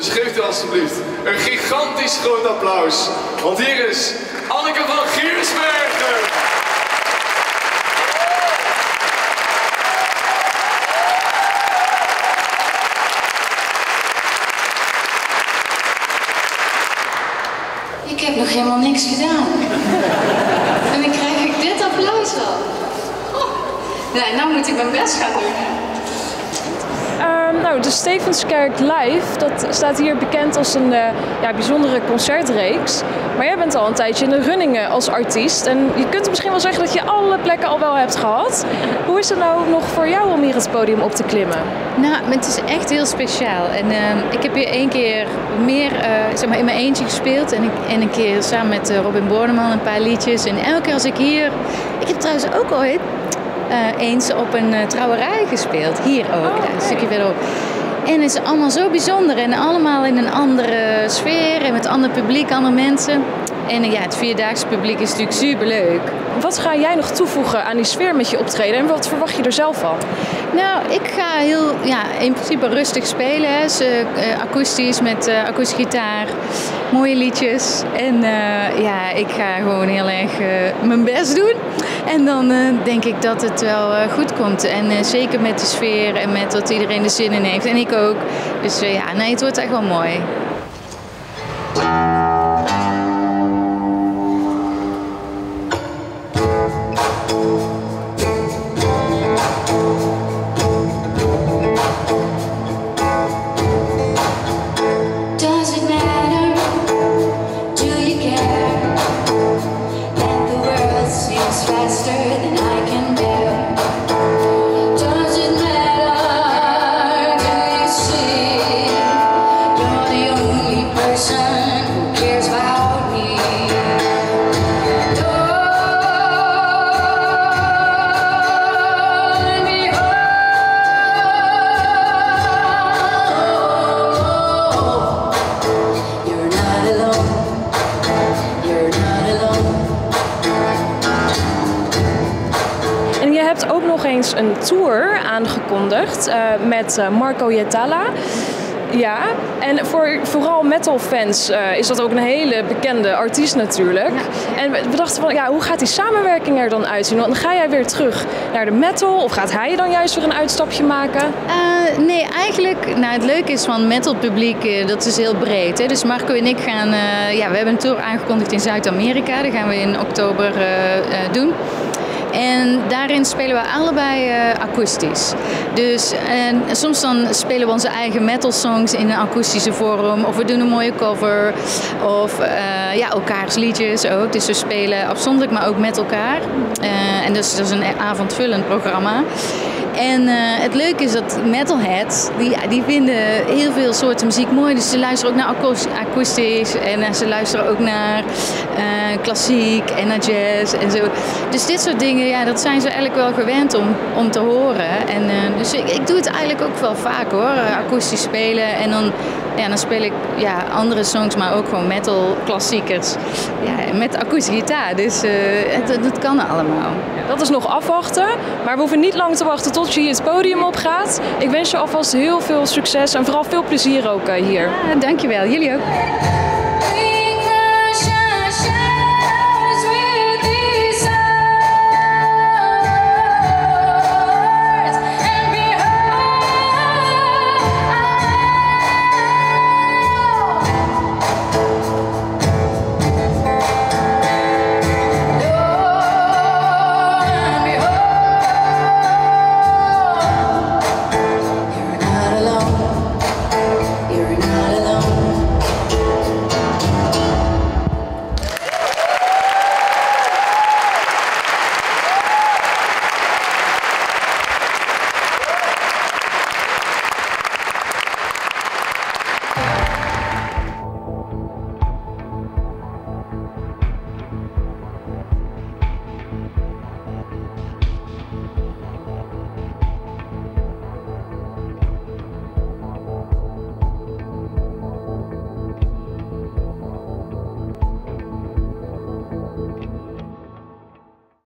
Dus geeft u alstublieft een gigantisch groot applaus. Want hier is Anneke van Giersbergen. Ik heb nog helemaal niks gedaan. En dan krijg ik dit applaus al. Oh. Nee, nou moet ik mijn best gaan doen. Nou, de Stevenskerk Live, dat staat hier bekend als een bijzondere concertreeks. Maar jij bent al een tijdje in de running als artiest. En je kunt misschien wel zeggen dat je alle plekken al wel hebt gehad. Hoe is het nou nog voor jou om hier het podium op te klimmen? Nou, het is echt heel speciaal. En ik heb hier 1 keer meer zeg maar in mijn eentje gespeeld. En een keer samen met Robin Borneman een paar liedjes. En elke keer als ik hier... Ik heb trouwens ook ooit eens op een trouwerij gespeeld. Hier ook, daar, een stukje verderop. En het is allemaal zo bijzonder. En allemaal in een andere sfeer. En met ander publiek, andere mensen. En ja, het vierdaagse publiek is natuurlijk superleuk. Wat ga jij nog toevoegen aan die sfeer met je optreden en wat verwacht je er zelf van? Nou, ik ga in principe rustig spelen. Hè. Akoestisch met akoestische gitaar. Mooie liedjes. En ik ga gewoon heel erg mijn best doen. En dan denk ik dat het wel goed komt. En zeker met de sfeer en met dat iedereen er zin in heeft. En ik ook. Dus het wordt echt wel mooi. Een tour aangekondigd met Marco Hietala. Ja, en voor vooral metalfans is dat ook een hele bekende artiest natuurlijk. Ja. En we dachten van, hoe gaat die samenwerking er dan uitzien? Want ga jij weer terug naar de metal of gaat hij dan juist weer een uitstapje maken? Nee, eigenlijk, het leuke is van metalpubliek, dat is heel breed. Hè? Dus Marco en ik gaan, we hebben een tour aangekondigd in Zuid-Amerika. Dat gaan we in oktober doen. En daarin spelen we allebei akoestisch. Dus soms dan spelen we onze eigen metal songs in een akoestische vorm. Of we doen een mooie cover. Of elkaars liedjes ook. Dus we spelen afzonderlijk, maar ook met elkaar. En dus dat is een avondvullend programma. En het leuke is dat metalheads, die vinden heel veel soorten muziek mooi. Dus ze luisteren ook naar akoestisch en ze luisteren ook naar klassiek en naar jazz en zo. Dus dit soort dingen, dat zijn ze eigenlijk wel gewend om te horen. En dus ik doe het eigenlijk ook wel vaak hoor, akoestisch spelen. En dan speel ik andere songs, maar ook gewoon metal klassiekers. Ja, met akoestische gitaar, dus dat kan allemaal. Dat is nog afwachten, maar we hoeven niet lang te wachten tot je hier het podium op gaat. Ik wens je alvast heel veel succes en vooral veel plezier ook hier. Ja, dankjewel, jullie ook.